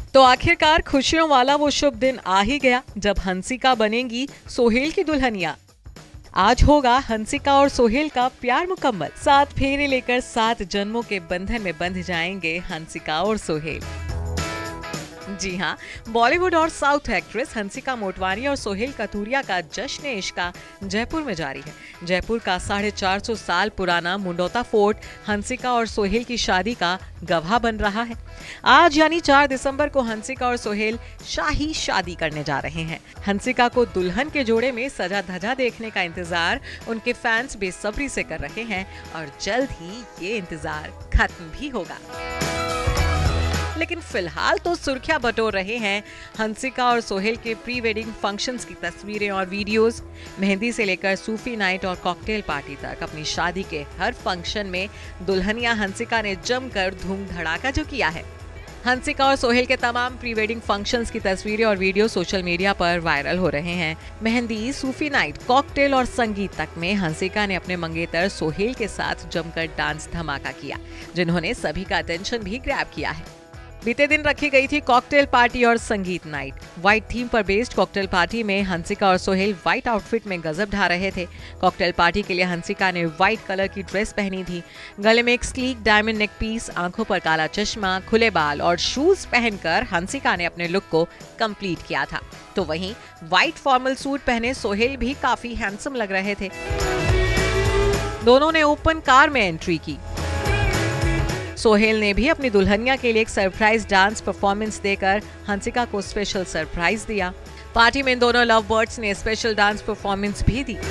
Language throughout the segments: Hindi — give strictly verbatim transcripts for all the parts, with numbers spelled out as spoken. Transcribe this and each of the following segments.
तो आखिरकार खुशियों वाला वो शुभ दिन आ ही गया जब हंसिका बनेंगी सोहेल की दुल्हनिया। आज होगा हंसिका और सोहेल का प्यार मुकम्मल। सात फेरे लेकर सात जन्मों के बंधन में बंध जाएंगे हंसिका और सोहेल। जी हाँ, बॉलीवुड और साउथ एक्ट्रेस हंसिका मोटवानी और सोहेल कथूरिया का जश्न इश्क जयपुर में जारी है। जयपुर का साढ़े चार सौ साल पुराना मुंडोता फोर्ट हंसिका और सोहेल की शादी का गवाह बन रहा है। आज यानी चार दिसंबर को हंसिका और सोहेल शाही शादी करने जा रहे हैं। हंसिका को दुल्हन के जोड़े में सजा धजा देखने का इंतजार उनके फैंस बेसब्री से कर रहे हैं और जल्द ही ये इंतजार खत्म भी होगा। लेकिन फिलहाल तो सुर्खियां बटोर रहे हैं हंसिका और सोहेल के प्री वेडिंग फंक्शंस की तस्वीरें और वीडियोस। मेहंदी से लेकर सूफी नाइट और कॉकटेल पार्टी तक अपनी शादी के हर फंक्शन में दुल्हनिया हंसिका ने जमकर धूम धड़ाका जो किया है। हंसिका और सोहेल के तमाम प्री वेडिंग फंक्शंस की तस्वीरें और वीडियो सोशल मीडिया पर वायरल हो रहे हैं। मेहंदी, सूफी नाइट, कॉकटेल और संगीत तक में हंसिका ने अपने मंगेतर सोहेल के साथ जमकर डांस धमाका किया, जिन्होंने सभी का अटेंशन भी ग्रैब किया है। बीते दिन रखी गई थी कॉकटेल पार्टी और संगीत नाइट। व्हाइट थीम पर बेस्ड कॉकटेल पार्टी में हंसिका और सोहेल व्हाइट आउटफिट में गजब ढा रहे थे। कॉकटेल पार्टी के लिए हंसिका ने व्हाइट कलर की ड्रेस पहनी थी। गले में एक स्लीक डायमंड नेक पीस, आंखों पर काला चश्मा, खुले बाल और शूज पहनकर हंसिका ने अपने लुक को कंप्लीट किया था। तो वहीं व्हाइट फॉर्मल सूट पहने सोहेल भी काफी हैंडसम लग रहे थे। दोनों ने ओपन कार में एंट्री की। सोहेल ने भी अपनी दुल्हनिया के लिए एक सरप्राइज डांस परफॉर्मेंस देकर हंसिका को स्पेशल सरप्राइज दिया। पार्टी में इन दोनों लव बर्ड्स ने स्पेशल डांस परफॉर्मेंस भी दी।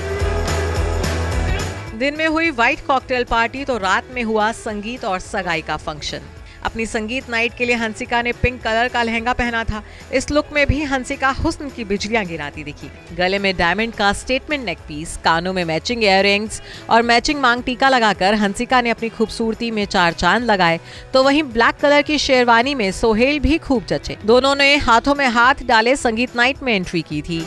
दिन में हुई व्हाइट कॉकटेल पार्टी तो रात में हुआ संगीत और सगाई का फंक्शन। अपनी संगीत नाइट के लिए हंसिका ने पिंक कलर का लहंगा पहना था। इस लुक में भी हंसिका हुस्न की बिजलियां गिराती दिखी। गले में डायमंड का स्टेटमेंट नेक पीस, कानों में मैचिंग इयररिंग्स और मैचिंग मांग टीका लगाकर हंसिका ने अपनी खूबसूरती में चार चांद लगाए। तो वहीं ब्लैक कलर की शेरवानी में सोहेल भी खूब जचे। दोनों ने हाथों में हाथ डाले संगीत नाइट में एंट्री की थी।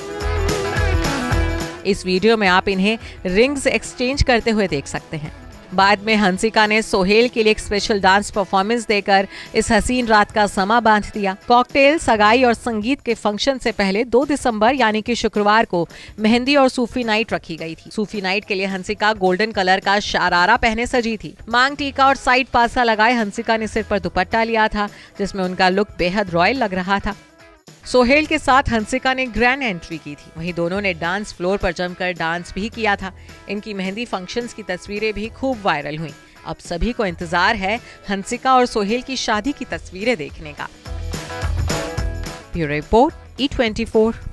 इस वीडियो में आप इन्हें रिंग्स एक्सचेंज करते हुए देख सकते हैं। बाद में हंसिका ने सोहेल के लिए एक स्पेशल डांस परफॉर्मेंस देकर इस हसीन रात का समा बांध दिया। कॉकटेल, सगाई और संगीत के फंक्शन से पहले दो दिसंबर यानी कि शुक्रवार को मेहंदी और सूफी नाइट रखी गई थी। सूफी नाइट के लिए हंसिका गोल्डन कलर का शरारा पहने सजी थी। मांग टीका और साइड पासा लगाए हंसिका ने सिर पर दुपट्टा लिया था, जिसमें उनका लुक बेहद रॉयल लग रहा था। सोहेल के साथ हंसिका ने ग्रैंड एंट्री की थी। वहीं दोनों ने डांस फ्लोर पर जमकर डांस भी किया था। इनकी मेहंदी फंक्शंस की तस्वीरें भी खूब वायरल हुईं। अब सभी को इंतजार है हंसिका और सोहेल की शादी की तस्वीरें देखने का। Bureau report, E twenty four.